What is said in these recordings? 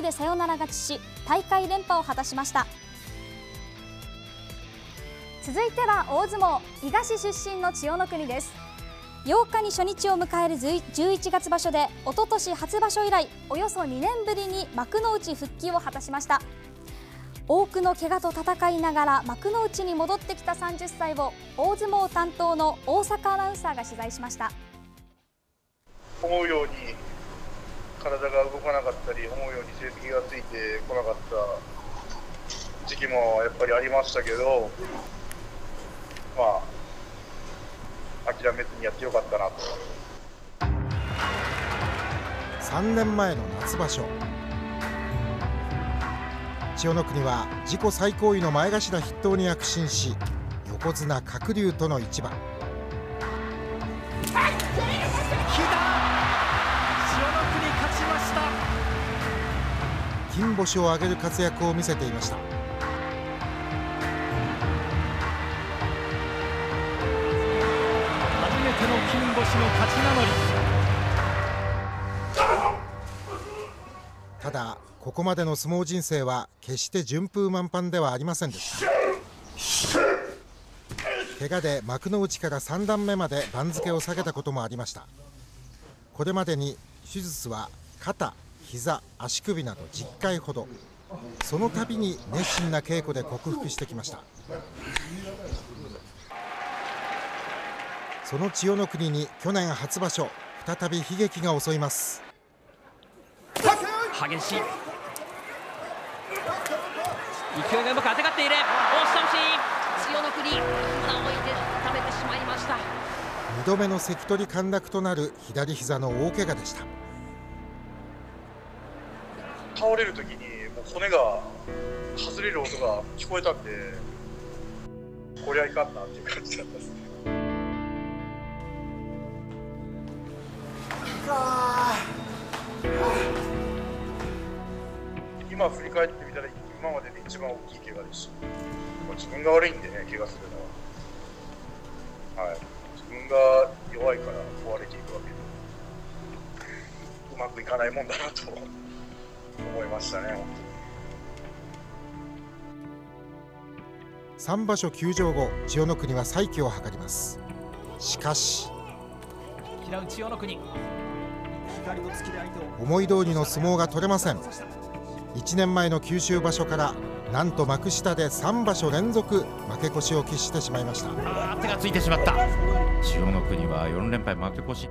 でサヨナラ勝ちし、大会連覇を果たしました。続いては大相撲、伊賀市出身の千代の国です。8日に初日を迎える11月場所で、おととし初場所以来およそ2年ぶりに幕内復帰を果たしました。多くの怪我と戦いながら幕内に戻ってきた30歳を大相撲担当の大阪アナウンサーが取材しました。 思うように体が動かなかったり、思うように成績がついてこなかった時期もやっぱりありましたけど、まあ諦めずにやってよかったなと。 3年前の夏場所、千代の国は自己最高位の前頭筆頭に躍進し、横綱鶴竜との一番。金星を挙げる活躍を見せていました。 初めての金星の勝ち名乗り。 ただここまでの相撲人生は決して順風満帆ではありませんでした。怪我で幕内から3段目まで番付を下げたこともありました。これまでに手術は肩、膝、足首など10回ほど、その度に熱心な稽古で克服してきました。その千代の国に去年初場所、再び悲劇が襲います。 激しい勢いがうまくあてがっている。押し倒し、千代の国膝を置いて食べてしまいました。 2度目の関取陥落となる左膝の大怪我でした。 倒れるときにもう骨が外れる音が聞こえたんで、こりゃいかんなっていう感じだったですね。今振り返ってみたら今までで一番大きい怪我ですし、自分が悪いんでね、怪我するのは、はい、自分が弱いから壊れていくわけで、うまくいかないもんだなと思いましたね。 3場所休場後、千代の国は再起を図ります。しかし嫌う千代の国、 思い通りの相撲が取れません。1年前の九州場所からなんと幕下で3場所連続負け越しを喫してしまいました。 手がついてしまった。千代の国は4連敗負け越し。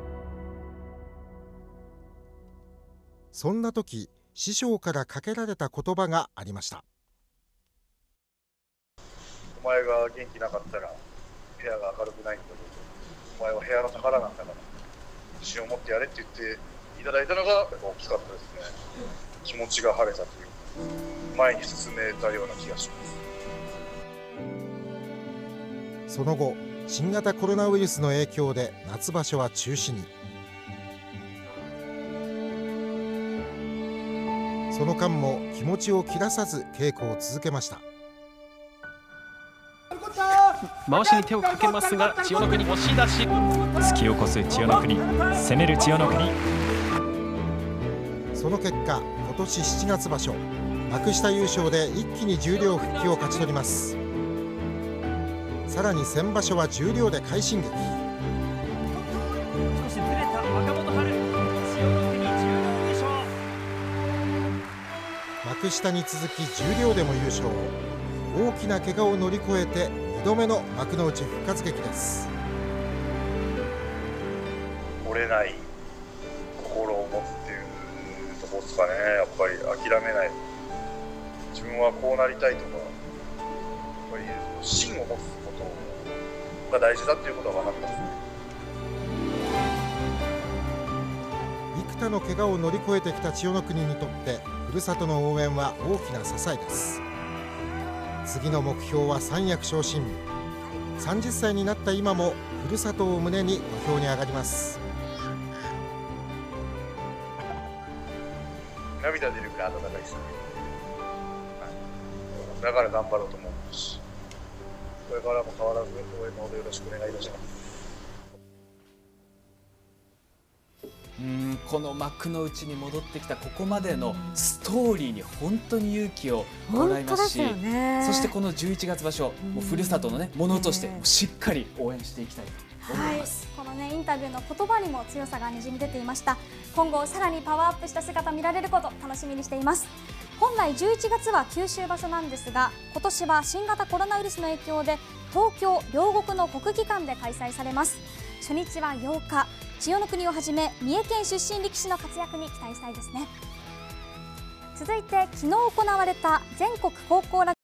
そんな時、師匠からかけられた言葉がありました。 お前が元気なかったら部屋が明るくないんだぞと、お前は部屋の宝なんだから自信を持ってやれって言っていただいたのがやっぱ大きかったですね。気持ちが晴れたというか、前に進めたような気がします。 その後、新型コロナウイルスの影響で夏場所は中止に。その間も気持ちを切らさず稽古を続けました。 回しに手をかけますが、千代の国押し出し、突き起こす千代の国、攻める千代の国。 その結果、今年7月場所、幕下優勝で一気に十両復帰を勝ち取ります。さらに先場所は十両で快進撃。 少しずれた若元春、千代の国十両優勝。 幕下に続き十両でも優勝。大きな怪我を乗り越えて2度目の幕内復活劇です。 折れない心を持つっていうところですかね。やっぱり諦めない、自分はこうなりたいとか、やっぱり芯を持つことが大事だっていうことは分かったですね。 幾多の怪我を乗り越えてきた千代の国にとってふるさとの応援は大きな支えです。次の目標は三役昇進。30歳になった今もふるさとを胸に土俵に上がります。 涙出るくらい温かいですね。だから頑張ろうと思うし、これからも変わらず応援のほどよろしくお願いいたします。 この幕の内に戻ってきたここまでのストーリーに本当に勇気をもらいますし、そしてこの11月場所、もうふるさとのねものとしてしっかり応援していきたいと思います。 このねインタビューの言葉にも強さがにじみ出ていました。今後さらにパワーアップした姿見られること楽しみにしています。本来11月は九州場所なんですが、今年は新型コロナウイルスの影響で東京両国の国技館で開催されます。初日は8日、千代の国をはじめ三重県出身力士の活躍に期待したいですね。続いて昨日行われた全国高校ラグ